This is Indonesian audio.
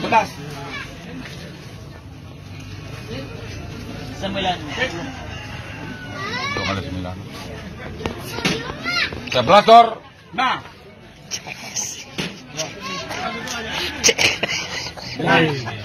11. 9. 2 kali 9. 11, Dor. Nah. Cek.